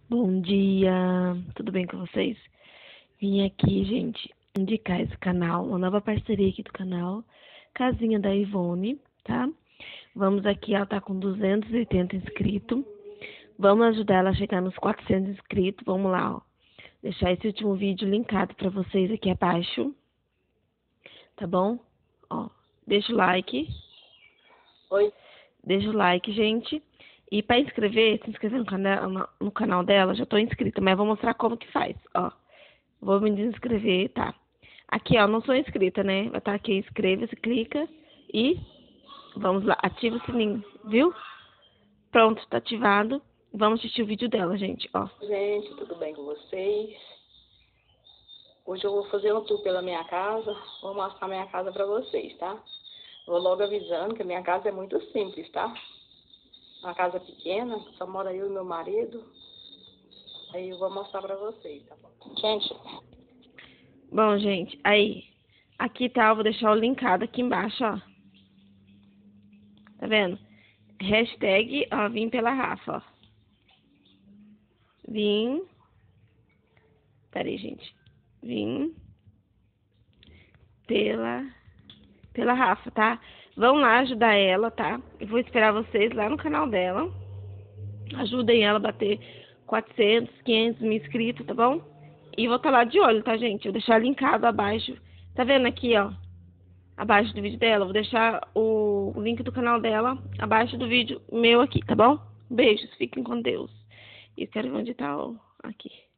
Bom dia, tudo bem com vocês? Vim aqui, gente, indicar esse canal, uma nova parceria aqui do canal, Casinha da Ivone, tá? Vamos aqui, ela tá com 280 inscritos. Vamos ajudar ela a chegar nos 400 inscritos. Vamos lá, ó. Deixar esse último vídeo linkado pra vocês aqui abaixo, tá bom? Ó, deixa o like. Oi. Deixa o like, gente. E para inscrever, se inscrever no canal dela, já tô inscrita, mas vou mostrar como que faz, ó. Vou me desinscrever, tá? Aqui, ó, não sou inscrita, né? Vai estar aqui, inscreva-se, clica e vamos lá, ativa o sininho, viu? Pronto, tá ativado. Vamos assistir o vídeo dela, gente, ó. Gente, tudo bem com vocês? Hoje eu vou fazer um tour pela minha casa, vou mostrar minha casa pra vocês, tá? Vou logo avisando que a minha casa é muito simples, tá? Uma casa pequena, só mora eu e meu marido. Aí eu vou mostrar pra vocês, tá bom? Gente, Bom, gente, aí, aqui tá, eu vou deixar o linkado aqui embaixo, ó. Tá vendo? Hashtag, ó, vim pela Rafa, ó. Vim. Peraí, gente. Vim pela Rafa, tá? Vão lá ajudar ela, tá? Eu vou esperar vocês lá no canal dela. Ajudem ela a bater 400, 500 mil inscritos, tá bom? E vou estar lá de olho, tá, gente? Vou deixar linkado abaixo. Tá vendo aqui, ó? Abaixo do vídeo dela. Vou deixar o link do canal dela abaixo do vídeo meu aqui, tá bom? Beijos, fiquem com Deus. E eu quero ver onde tá, ó, aqui.